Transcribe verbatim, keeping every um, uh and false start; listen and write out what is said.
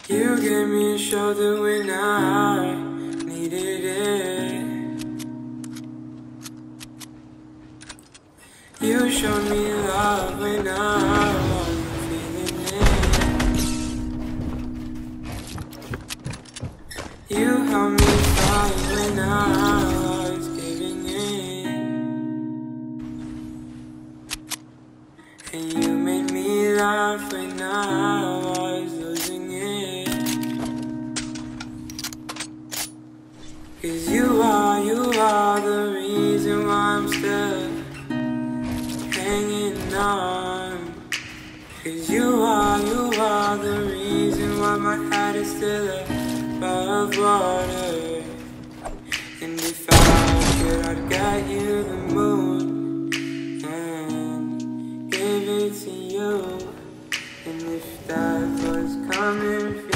You gave me a shoulder when I needed it. You showed me love when I wasn't feeling it. You helped me fight when I was giving in. And you made me laugh when I was losing it. Cause you are, you are the reason why I'm still hanging on. Cause you are, you are the reason why my head is still above water. And if I could, I'd get you the moon and give it to you. And if that was coming